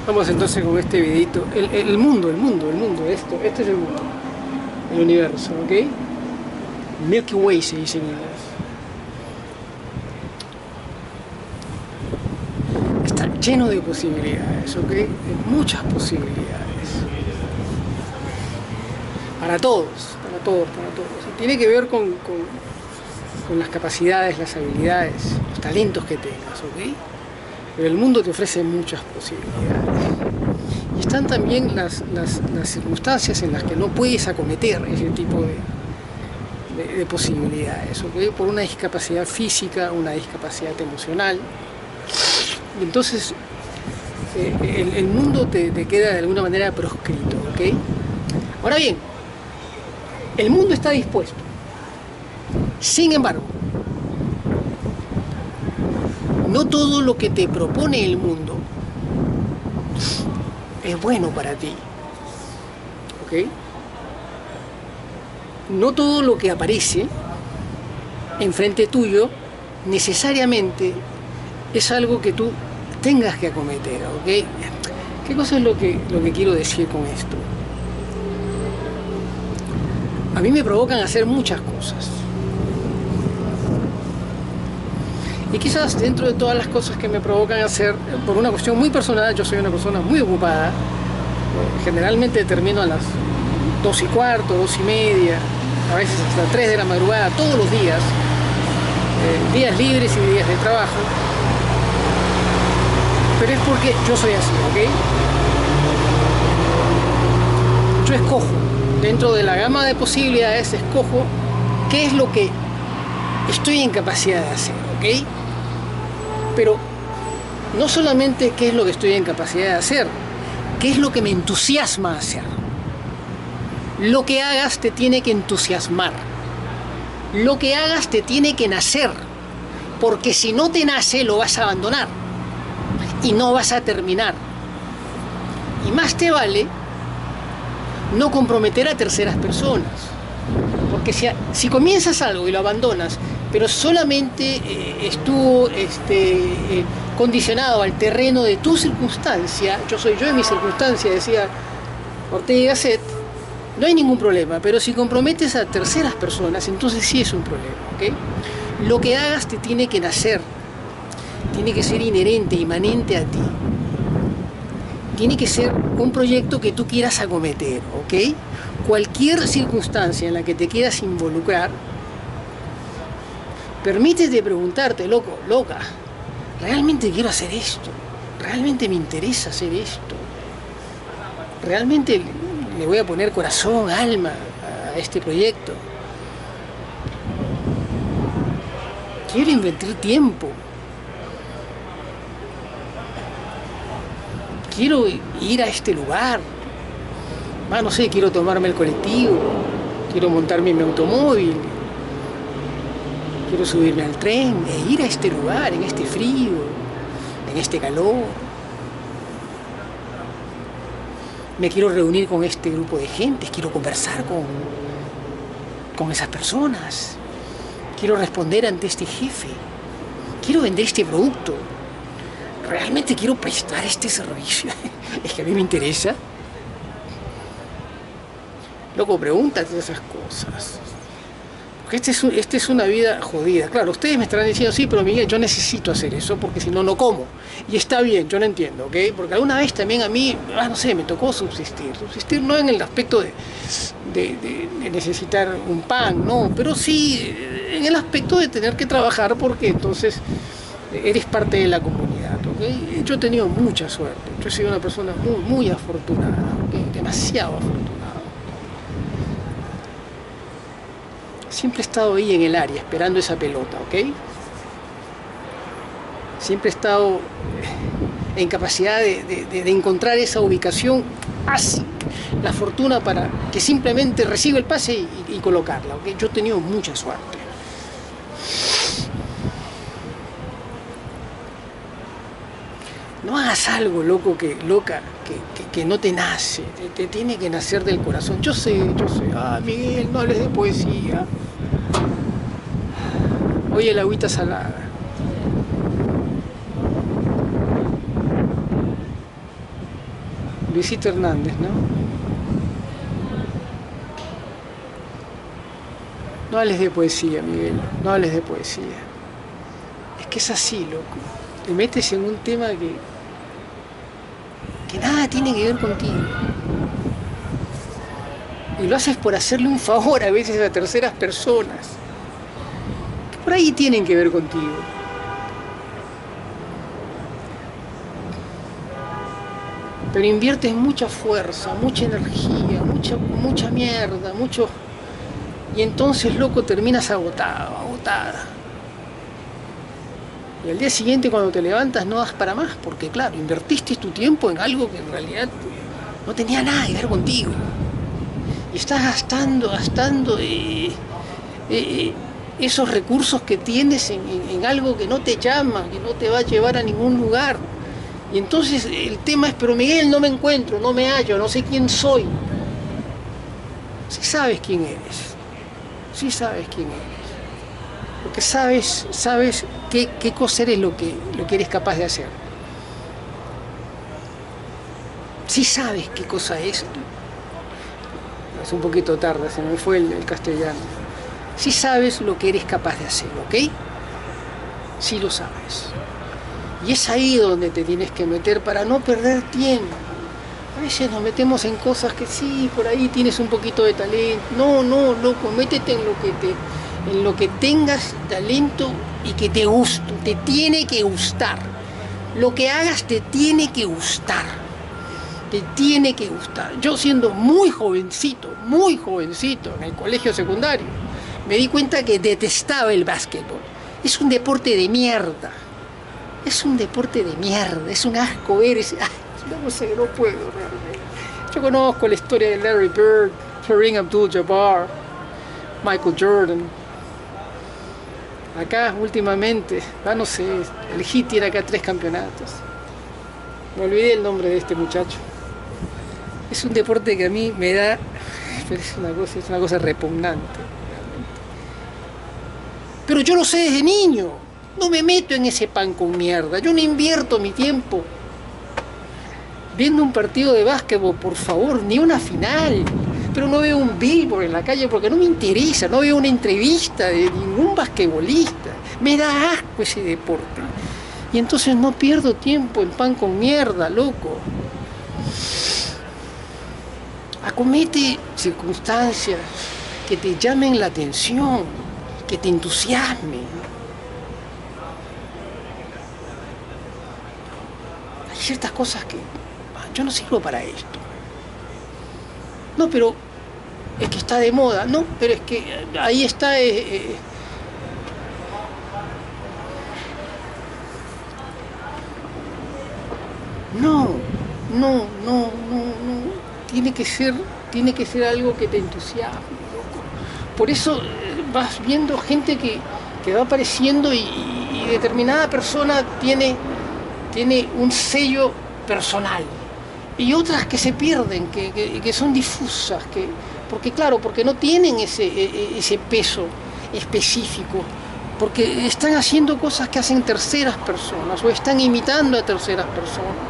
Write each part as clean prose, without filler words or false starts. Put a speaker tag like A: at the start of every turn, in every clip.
A: Vamos entonces con este videito. El mundo, esto es el mundo. El universo, ¿ok? Milky Way se dice en inglés. Está lleno de posibilidades, ¿ok? De muchas posibilidades. Para todos. Y tiene que ver con las capacidades, las habilidades, los talentos que tengas, ¿ok? Pero el mundo te ofrece muchas posibilidades. Y están también las circunstancias en las que no puedes acometer ese tipo de posibilidades, ¿ok? Por una discapacidad física, una discapacidad emocional. Y entonces el mundo te queda de alguna manera proscrito, ¿ok? Ahora bien, el mundo está dispuesto. Sin embargo, no todo lo que te propone el mundo es bueno para ti, ¿ok? No todo lo que aparece enfrente tuyo necesariamente es algo que tú tengas que acometer, ¿ok? ¿Qué cosa es lo que quiero decir con esto? A mí me provocan hacer muchas cosas. Y quizás dentro de todas las cosas que me provocan hacer, por una cuestión muy personal, yo soy una persona muy ocupada. Generalmente termino a las 2:15, 2:30, a veces hasta 3 de la madrugada, todos los días. Días libres y días de trabajo. Pero es porque yo soy así, ¿ok? Yo escojo, dentro de la gama de posibilidades, escojo qué es lo que estoy en capacidad de hacer, ¿ok? Pero no solamente qué es lo que estoy en capacidad de hacer, qué es lo que me entusiasma hacer. Lo que hagas te tiene que entusiasmar. Lo que hagas te tiene que nacer, porque si no te nace lo vas a abandonar y no vas a terminar. Y más te vale no comprometer a terceras personas, porque si comienzas algo y lo abandonas, pero solamente estuvo condicionado al terreno de tu circunstancia, yo soy yo en mi circunstancia, decía Ortega y Gasset, no hay ningún problema. Pero si comprometes a terceras personas, entonces sí es un problema, ¿ok? Lo que hagas te tiene que nacer, tiene que ser inherente, inmanente a ti. Tiene que ser un proyecto que tú quieras acometer, ¿ok? Cualquier circunstancia en la que te quieras involucrar, permítete preguntarte, loco, loca, ¿realmente quiero hacer esto? ¿Realmente me interesa hacer esto? ¿Realmente le voy a poner corazón, alma a este proyecto? Quiero invertir tiempo. Quiero ir a este lugar. No sé, quiero tomarme el colectivo. Quiero montarme en mi automóvil. Quiero subirme al tren e ir a este lugar, en este frío, en este calor. Me quiero reunir con este grupo de gente, quiero conversar con esas personas. Quiero responder ante este jefe. Quiero vender este producto. ¿Realmente quiero prestar este servicio? Es que a mí me interesa. Loco, pregúntate esas cosas. Porque esta es una vida jodida. Claro, ustedes me estarán diciendo, sí, pero Miguel, yo necesito hacer eso porque si no, no como. Y está bien, yo lo entiendo, ¿ok? Porque alguna vez también a mí, no sé, me tocó subsistir. Subsistir no en el aspecto de necesitar un pan, no, pero sí en el aspecto de tener que trabajar porque entonces eres parte de la comunidad, ¿ok? Yo he tenido mucha suerte. Yo he sido una persona muy, muy afortunada, ¿ok? Demasiado afortunada. Siempre he estado ahí en el área, esperando esa pelota, ¿ok? Siempre he estado en capacidad de encontrar esa ubicación, así, la fortuna para que simplemente reciba el pase y colocarla, ¿ok? Yo he tenido mucha suerte. No hagas algo, loco, que no te nace, te tiene que nacer del corazón. Yo sé, Miguel, no hables de poesía. Oye, el agüita salada. Luisito Hernández, ¿no? No hables de poesía, Miguel, no hables de poesía. Es que es así, loco. Te metes en un tema que nada tiene que ver contigo. Y lo haces por hacerle un favor a veces a terceras personas, que por ahí tienen que ver contigo. Pero inviertes mucha fuerza, mucha energía, mucha mierda, mucho... Y entonces, loco, terminas agotado, agotada. Y al día siguiente cuando te levantas no das para más, porque claro, invertiste tu tiempo en algo que en realidad no tenía nada que ver contigo. Y estás gastando esos recursos que tienes en algo que no te llama, que no te va a llevar a ningún lugar. Y entonces el tema es, pero Miguel, no me encuentro, no me hallo, no sé quién soy. Sí sabes quién eres. Sí sabes quién eres. Porque sabes qué cosa eres lo que eres capaz de hacer. Sí sabes qué cosa es. Es un poquito tarde, se me fue el castellano. Sí sabes lo que eres capaz de hacer, ¿ok? Sí lo sabes. Y es ahí donde te tienes que meter para no perder tiempo. A veces nos metemos en cosas que sí, por ahí tienes un poquito de talento. No, loco, métete en lo que tengas talento y que te guste. Te tiene que gustar. Lo que hagas te tiene que gustar. Te tiene que gustar. Yo siendo muy jovencito en el colegio secundario, me di cuenta que detestaba el básquetbol. Es un deporte de mierda. Es un deporte de mierda, es un asco ver ese... No sé, no puedo realmente. Yo conozco la historia de Larry Bird, Kareem Abdul-Jabbar, Michael Jordan. Acá últimamente, no sé, el Heat tiene acá 3 campeonatos. Me olvidé el nombre de este muchacho. Es un deporte que a mí me da... Pero es una cosa repugnante, realmente. Pero yo lo sé desde niño. No me meto en ese pan con mierda. Yo no invierto mi tiempo viendo un partido de básquetbol, por favor, ni una final. Pero no veo un billboard en la calle porque no me interesa. No veo una entrevista de ningún basquetbolista. Me da asco ese deporte. Y entonces no pierdo tiempo en pan con mierda, loco. Acomete circunstancias que te llamen la atención, que te entusiasmen. Hay ciertas cosas que yo no sirvo para esto. No, pero es que está de moda. No, pero es que ahí está... No. Tiene que ser algo que te entusiasme, loco. Por eso vas viendo gente que va apareciendo y determinada persona tiene un sello personal. Y otras que se pierden, que son difusas, porque no tienen ese peso específico, porque están haciendo cosas que hacen terceras personas o están imitando a terceras personas.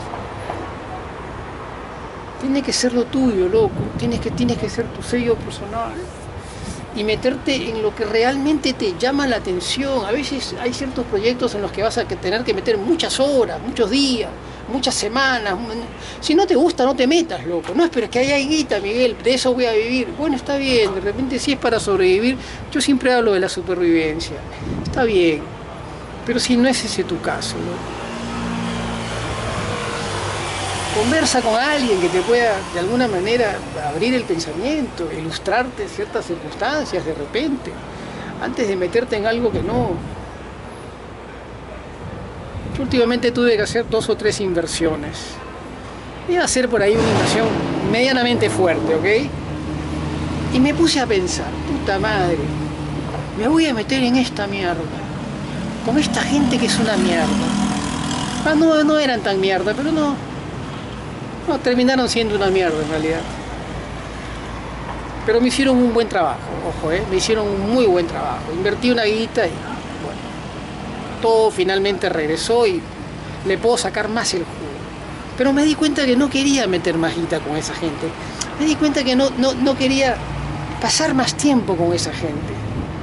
A: Tiene que ser lo tuyo, loco, tienes que ser tu sello personal y meterte en lo que realmente te llama la atención. A veces hay ciertos proyectos en los que vas a tener que meter muchas horas, muchos días, muchas semanas. Si no te gusta, no te metas, loco. No esperes que haya guita, Miguel, de eso voy a vivir. Bueno, está bien, de repente si es para sobrevivir, yo siempre hablo de la supervivencia. Está bien, pero si no es ese tu caso, loco. Conversa con alguien que te pueda de alguna manera abrir el pensamiento, ilustrarte ciertas circunstancias de repente, antes de meterte en algo que no. Yo últimamente tuve que hacer 2 o 3 inversiones. Iba a hacer por ahí una inversión medianamente fuerte, ¿ok? Y me puse a pensar, puta madre, me voy a meter en esta mierda, con esta gente que es una mierda. No eran tan mierda, pero no, terminaron siendo una mierda en realidad. Pero me hicieron un buen trabajo, ojo, me hicieron un muy buen trabajo. Invertí una guita y bueno, todo finalmente regresó y le puedo sacar más el jugo. Pero me di cuenta que no quería meter más guita con esa gente. Me di cuenta que no quería pasar más tiempo con esa gente.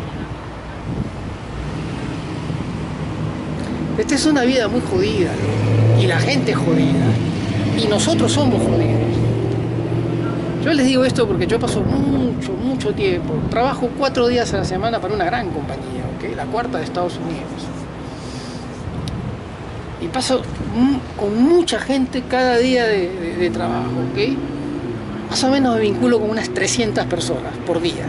A: Esta es una vida muy jodida, ¿no? Y la gente es jodida. Y nosotros somos jodidos. Yo les digo esto porque yo paso mucho tiempo. Trabajo 4 días a la semana para una gran compañía, ¿okay? La cuarta de Estados Unidos. Y paso con mucha gente cada día de trabajo, ¿ok? Más o menos me vinculo con unas 300 personas por día.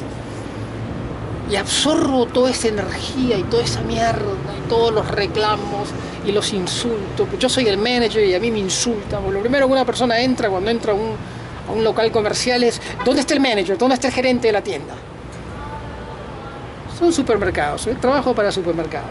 A: Y absorbo toda esa energía y toda esa mierda y todos los reclamos y los insultos. Yo soy el manager y a mí me insultan. Lo primero que una persona entra cuando entra a un local comercial es: ¿dónde está el manager? ¿Dónde está el gerente de la tienda? Son supermercados, ¿eh? Trabajo para supermercados,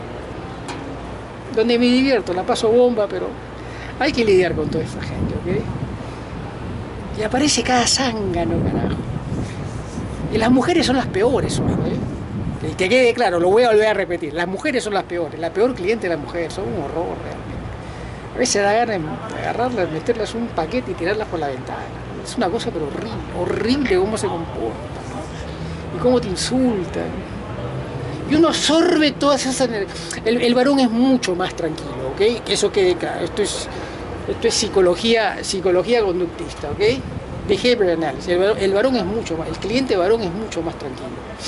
A: donde me divierto, la paso bomba, pero hay que lidiar con toda esa gente, ¿ok? Y aparece cada zángano, carajo. Y las mujeres son las peores, ¿eh? Que quede claro, lo voy a volver a repetir. Las mujeres son las peores. La peor cliente es la mujer, son un horror realmente. A veces da ganas de agarrarlas, meterlas un paquete y tirarlas por la ventana. Es una cosa pero horrible cómo se comportan, ¿no? Y cómo te insultan. Y uno absorbe todas esas energías. El varón es mucho más tranquilo, ¿ok? Que eso quede claro. Esto es psicología conductista, ¿ok? Behavioral analysis. El varón es mucho más, el cliente varón es mucho más tranquilo.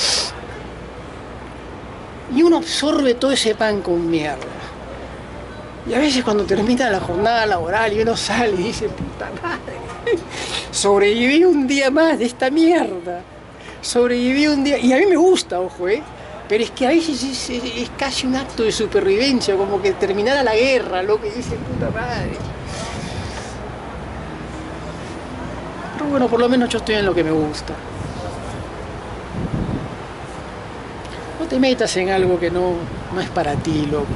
A: Y uno absorbe todo ese pan con mierda. Y a veces cuando termina la jornada laboral y uno sale y dice: puta madre, sobreviví un día más de esta mierda. Sobreviví un día. Y a mí me gusta, ojo, pero es que a veces es casi un acto de supervivencia, como que terminara la guerra, lo que dice: puta madre. Pero bueno, por lo menos yo estoy en lo que me gusta. No te metas en algo que no es para ti, loco.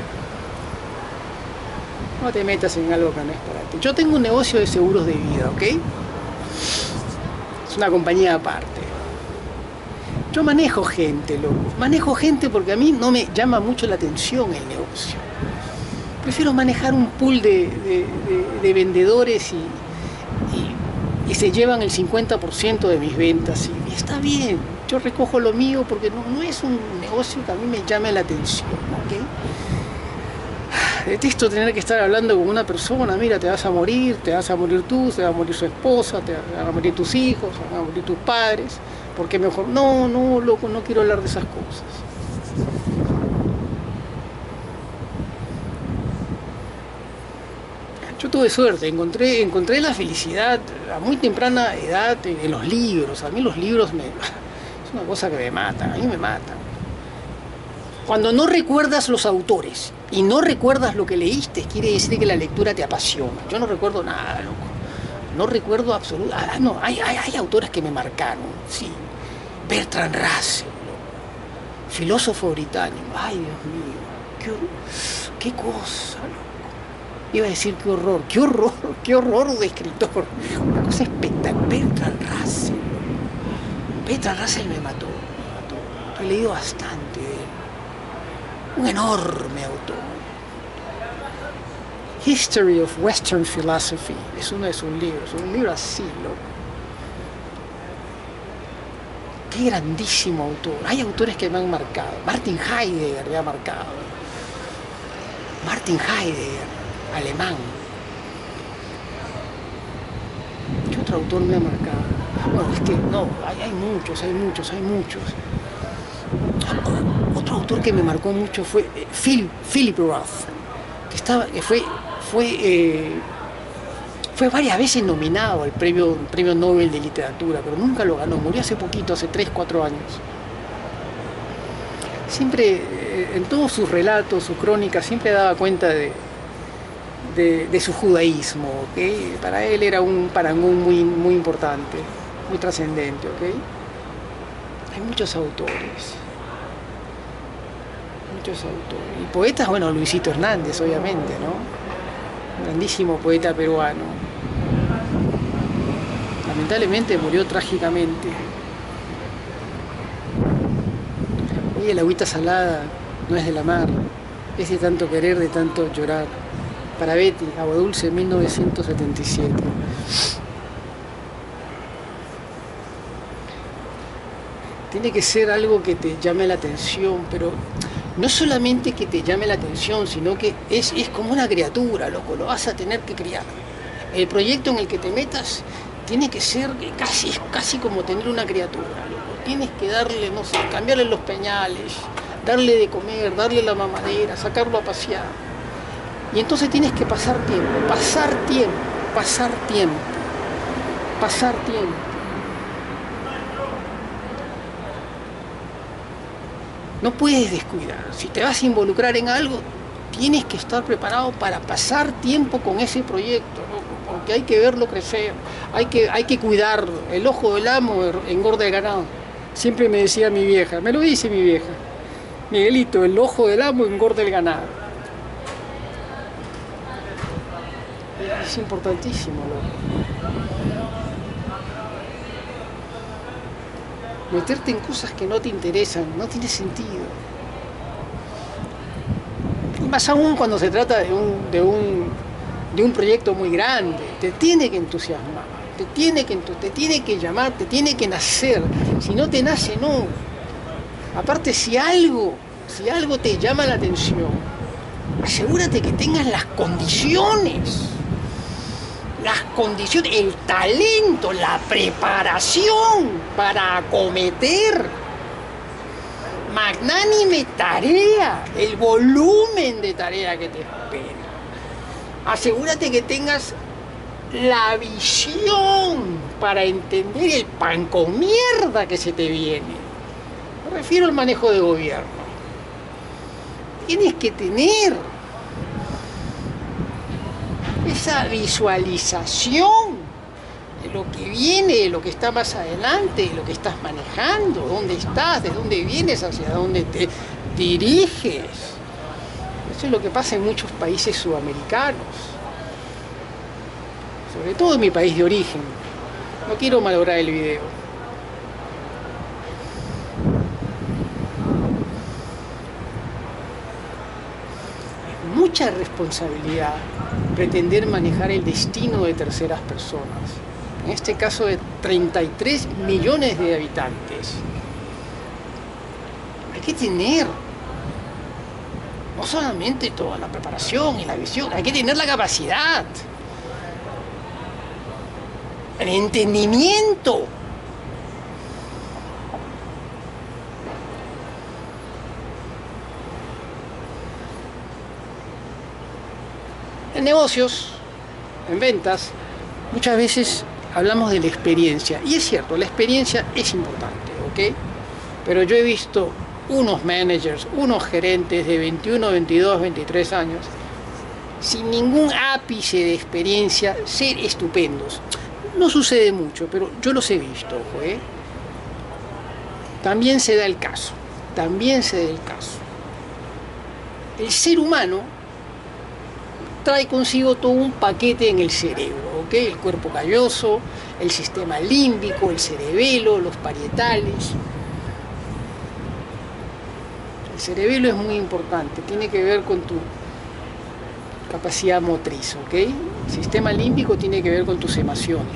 A: No te metas en algo que no es para ti. Yo tengo un negocio de seguros de vida, ¿ok? Es una compañía aparte. Yo manejo gente, loco. Manejo gente porque a mí no me llama mucho la atención el negocio. Prefiero manejar un pool de vendedores y se llevan el 50% de mis ventas. Y está bien, yo recojo lo mío porque no es un negocio que a mí me llame la atención, ¿ok? Detesto tener que estar hablando con una persona: mira, te vas a morir tú, se va a morir su esposa, te van a morir tus hijos, se van a morir tus padres. Porque mejor, no, loco, no quiero hablar de esas cosas. Yo tuve suerte, encontré la felicidad a muy temprana edad en los libros. A mí los libros es una cosa que me matan, a mí me matan. Cuando no recuerdas los autores y no recuerdas lo que leíste, quiere decir que la lectura te apasiona. Yo no recuerdo nada, loco. No recuerdo absolutamente. No, hay autores que me marcaron, sí. Bertrand Russell, filósofo británico. Ay, Dios mío, qué cosa, loco. Iba a decir qué horror de escritor. Una cosa espectacular. Bertrand Russell. Bertrand Russell me mató. He leído bastante de él. Un enorme autor. History of Western Philosophy es uno de sus libros, un libro así, loco. Qué grandísimo autor. Hay autores que me han marcado. Martin Heidegger me ha marcado. Martin Heidegger, alemán. ¿Qué otro autor me ha marcado? Bueno, es que no, hay muchos. Otro autor que me marcó mucho fue Philip Roth, que fue varias veces nominado al premio Nobel de Literatura, pero nunca lo ganó. Murió hace poquito, hace 3-4 años. Siempre, en todos sus relatos, sus crónicas, siempre daba cuenta de su judaísmo, ¿okay? Para él era un parangón muy importante, muy trascendente, ¿okay? Hay muchos autores. Y poetas, bueno, Luisito Hernández, obviamente, ¿no? Un grandísimo poeta peruano. Lamentablemente murió trágicamente. Oye, el agüita salada no es de la mar, es de tanto querer, de tanto llorar. Para Betty, Agua Dulce, 1977. Tiene que ser algo que te llame la atención, pero no solamente que te llame la atención, sino que es como una criatura, loco, lo vas a tener que criar. El proyecto en el que te metas tiene que ser casi como tener una criatura, loco. Tienes que darle, no sé, cambiarle los pañales, darle de comer, darle la mamadera, sacarlo a pasear. Y entonces tienes que pasar tiempo. No puedes descuidar. Si te vas a involucrar en algo, tienes que estar preparado para pasar tiempo con ese proyecto, ¿no? Porque hay que verlo crecer, hay que cuidarlo. El ojo del amo engorda el ganado. Siempre me decía mi vieja, me lo dice mi vieja. Miguelito, el ojo del amo engorda el ganado. Es importantísimo, loco. Meterte en cosas que no te interesan, no tiene sentido. Y más aún cuando se trata de un proyecto muy grande, te tiene que entusiasmar, te tiene que llamar, te tiene que nacer. Si no te nace, no. Aparte, si algo te llama la atención, asegúrate que tengas las condiciones, el talento, la preparación para acometer magnánime tarea, el volumen de tarea que te espera. Asegúrate que tengas la visión para entender el pan con mierda que se te viene. Me refiero al manejo de gobierno. Tienes que tener esa visualización de lo que viene, de lo que está más adelante, de lo que estás manejando, dónde estás, de dónde vienes, hacia dónde te diriges. Eso es lo que pasa en muchos países sudamericanos, sobre todo en mi país de origen. No quiero malograr el video. Es mucha responsabilidad pretender manejar el destino de terceras personas, en este caso de 33 millones de habitantes. Hay que tener no solamente toda la preparación y la visión, hay que tener la capacidad, el entendimiento. En negocios, en ventas, muchas veces hablamos de la experiencia. Y es cierto, la experiencia es importante, ¿ok? Pero yo he visto unos managers, unos gerentes de 21, 22, 23 años, sin ningún ápice de experiencia, ser estupendos. No sucede mucho, pero yo los he visto, ¿eh? También se da el caso. El ser humano trae consigo todo un paquete en el cerebro, ¿ok? El cuerpo calloso, el sistema límbico, el cerebelo, los parietales. El cerebelo es muy importante, tiene que ver con tu capacidad motriz, ¿ok? El sistema límbico tiene que ver con tus emociones,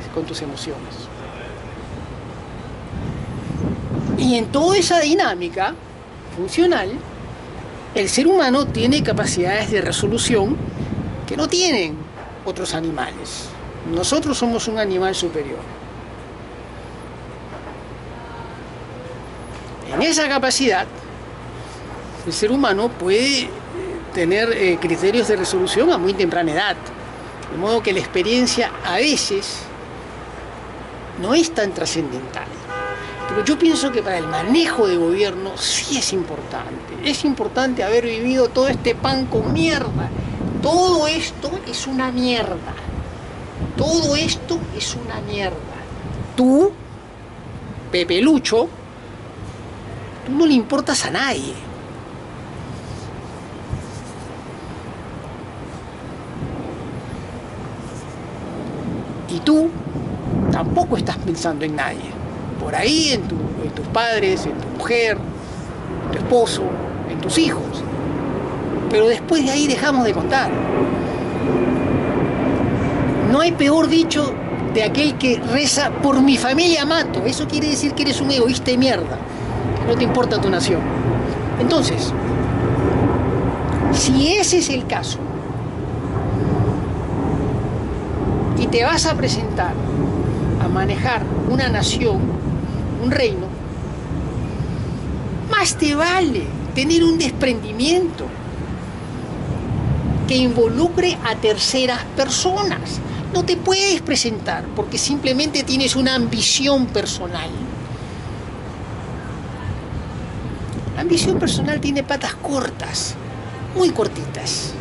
A: Y en toda esa dinámica funcional, el ser humano tiene capacidades de resolución que no tienen otros animales. Nosotros somos un animal superior. En esa capacidad, el ser humano puede tener criterios de resolución a muy temprana edad. De modo que la experiencia a veces no es tan trascendental. Pero yo pienso que para el manejo de gobierno sí es importante. Es importante haber vivido todo este pan con mierda. Todo esto es una mierda. Tú, Pepe Lucho, tú no le importas a nadie. Y tú tampoco estás pensando en nadie. Por ahí en tus padres, en tu mujer, en tu esposo, en tus hijos. Pero después de ahí dejamos de contar. No hay peor dicho de aquel que reza por mi familia mato. Eso quiere decir que eres un egoísta de mierda, que no te importa tu nación. Entonces, si ese es el caso y te vas a presentar a manejar una nación, un reino, más te vale tener un desprendimiento que involucre a terceras personas. No te puedes presentar porque simplemente tienes una ambición personal. La ambición personal tiene patas cortas, muy cortitas.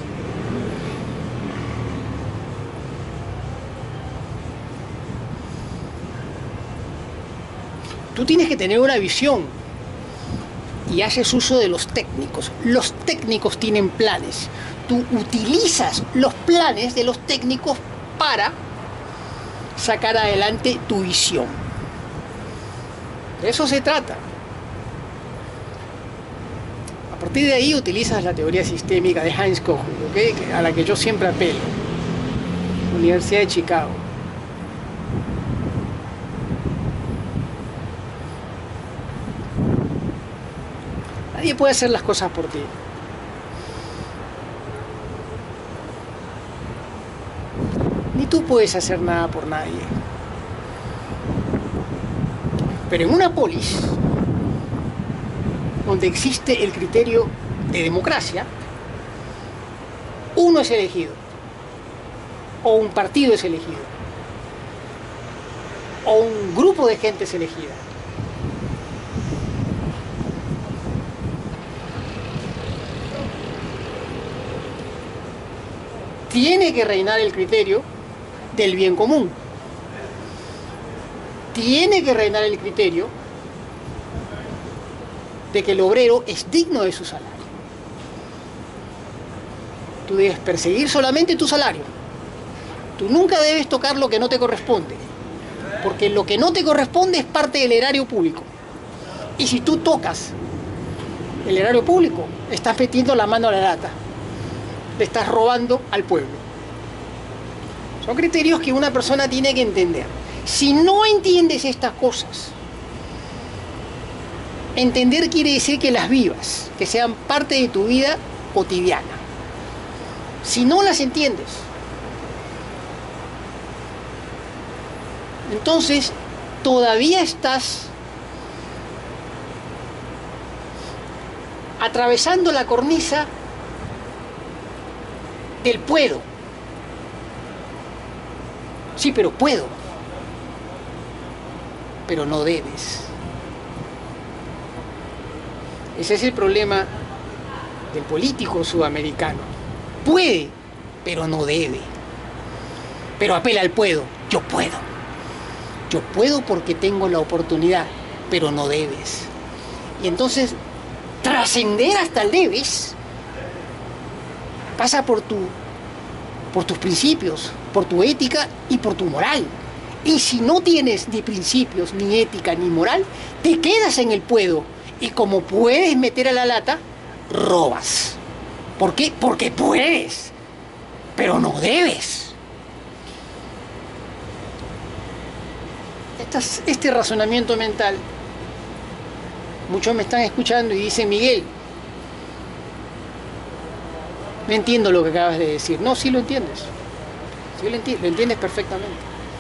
A: Tú tienes que tener una visión y haces uso de los técnicos. Los técnicos tienen planes. Tú utilizas los planes de los técnicos para sacar adelante tu visión. De eso se trata. A partir de ahí utilizas la teoría sistémica de Hans Kohut, ¿okay? A la que yo siempre apelo. Universidad de Chicago. Nadie puede hacer las cosas por ti. Ni tú puedes hacer nada por nadie. Pero en una polis, donde existe el criterio de democracia, uno es elegido, o un partido es elegido, o un grupo de gente es elegida. Tiene que reinar el criterio del bien común. Tiene que reinar el criterio de que el obrero es digno de su salario. Tú debes perseguir solamente tu salario. Tú nunca debes tocar lo que no te corresponde, porque lo que no te corresponde es parte del erario público. Y si tú tocas el erario público, estás metiendo la mano a la lata. Le estás robando al pueblo. Son criterios que una persona tiene que entender. Si no entiendes estas cosas, entender quiere decir que las vivas, que sean parte de tu vida cotidiana. Si no las entiendes, entonces todavía estás atravesando la cornisa del puedo. Sí, pero puedo. Pero no debes. Ese es el problema del político sudamericano. Puede, pero no debe. Pero apela al puedo. Yo puedo. Yo puedo porque tengo la oportunidad, pero no debes. Y entonces, trascender hasta el debes pasa por tus principios, por tu ética y por tu moral. Y si no tienes ni principios, ni ética, ni moral, te quedas en el puedo. Y como puedes meter a la lata, robas. ¿Por qué? Porque puedes, pero no debes. Este razonamiento mental, muchos me están escuchando y dicen: Miguel, no entiendo lo que acabas de decir. No, sí lo entiendes. Sí lo entiendes perfectamente.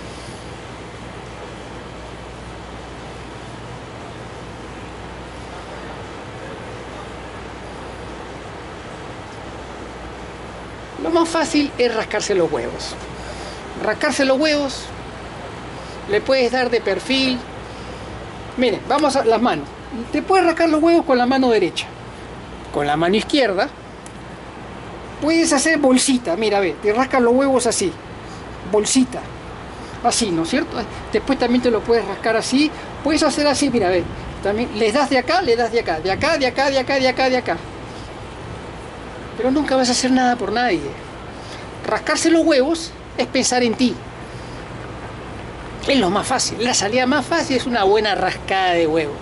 A: Lo más fácil es rascarse los huevos. Rascarse los huevos, le puedes dar de perfil. Miren, vamos a las manos. Te puedes rascar los huevos con la mano derecha. Con la mano izquierda puedes hacer bolsita. Mira, ve, te rascas los huevos así. Bolsita. Así, ¿no es cierto? Después también te lo puedes rascar así. Puedes hacer así, mira, ve. También les das de acá, le das de acá. De acá, de acá, de acá, de acá, de acá. Pero nunca vas a hacer nada por nadie. Rascarse los huevos es pensar en ti. Es lo más fácil. La salida más fácil es una buena rascada de huevos.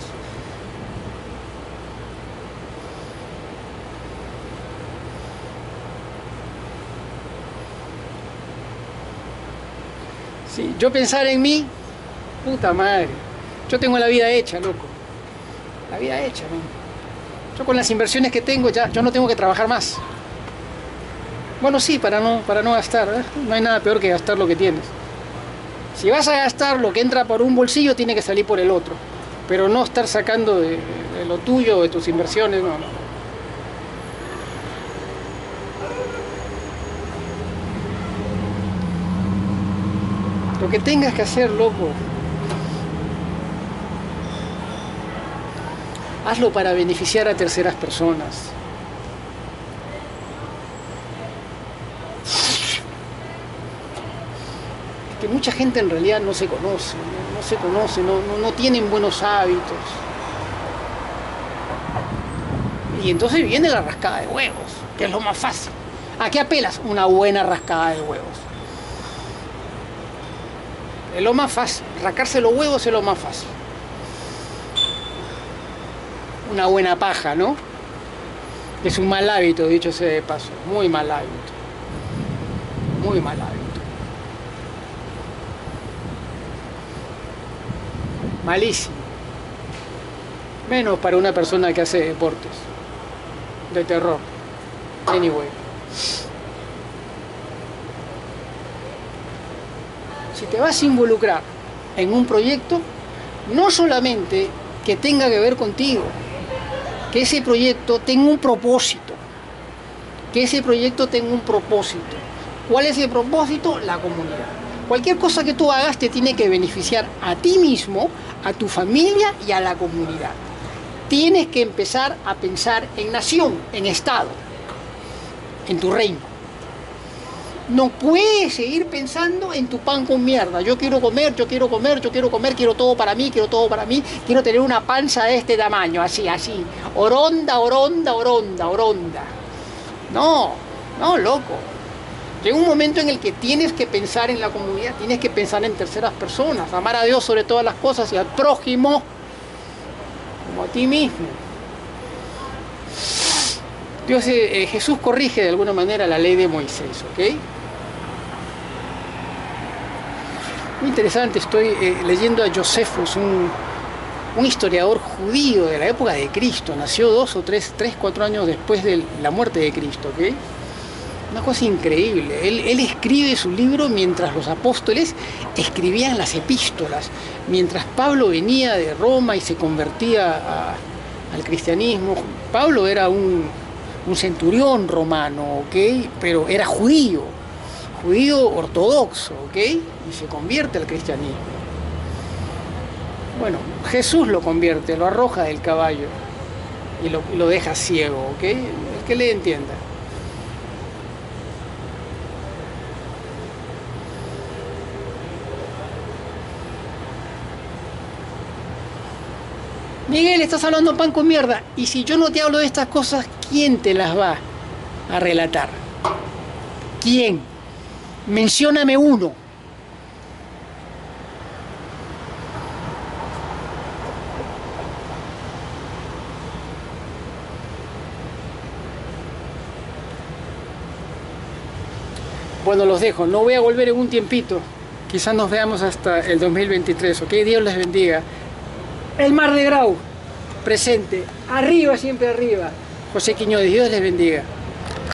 A: Sí, yo pensar en mí, puta madre. Yo tengo la vida hecha, loco. La vida hecha, ¿no? Yo con las inversiones que tengo ya, yo no tengo que trabajar más. Bueno, sí, para no gastar, ¿eh? No hay nada peor que gastar lo que tienes. Si vas a gastar lo que entra por un bolsillo, tiene que salir por el otro. Pero no estar sacando de lo tuyo, de tus inversiones, no, no. Lo que tengas que hacer, loco, hazlo para beneficiar a terceras personas. Es que mucha gente en realidad no se conoce, no tienen buenos hábitos. Y entonces viene la rascada de huevos, que es lo más fácil. ¿A qué apelas? Una buena rascada de huevos. Es lo más fácil. Rascarse los huevos es lo más fácil. Una buena paja, ¿no? Es un mal hábito, dicho sea de paso. Muy mal hábito. Muy mal hábito. Malísimo. Menos para una persona que hace deportes. De terror. Anyway. Si te vas a involucrar en un proyecto, no solamente que tenga que ver contigo, que ese proyecto tenga un propósito. Que ese proyecto tenga un propósito. ¿Cuál es el propósito? La comunidad. Cualquier cosa que tú hagas te tiene que beneficiar a ti mismo, a tu familia y a la comunidad. Tienes que empezar a pensar en nación, en estado, en tu reino. No puedes seguir pensando en tu pan con mierda. Yo quiero comer, yo quiero comer, yo quiero comer, quiero todo para mí, quiero todo para mí. Quiero tener una panza de este tamaño, así, así. Oronda, oronda, oronda, oronda. No, no, loco. Llega un momento en el que tienes que pensar en la comunidad, tienes que pensar en terceras personas, amar a Dios sobre todas las cosas y al prójimo como a ti mismo. Dios, Jesús corrige de alguna manera la ley de Moisés, ¿ok? Muy interesante, estoy leyendo a Josefus, un historiador judío de la época de Cristo, nació 2 o 3, 4 años después de la muerte de Cristo, ¿ok? Una cosa increíble, él escribe su libro mientras los apóstoles escribían las epístolas, mientras Pablo venía de Roma y se convertía al cristianismo. Pablo era un centurión romano, ¿ok? Pero era judío ortodoxo, ¿ok? Y se convierte al cristianismo. Bueno, Jesús lo convierte, lo arroja del caballo y lo deja ciego, ¿ok? El que le entienda. Miguel, estás hablando pan con mierda. Y si yo no te hablo de estas cosas, ¿quién te las va a relatar? ¿Quién? Mencióname uno. Bueno, los dejo. No voy a volver en un tiempito. Quizás nos veamos hasta el 2023, ¿ok? Dios les bendiga. El Mar de Grau, presente. Arriba, siempre arriba. José Quiñones, Dios les bendiga.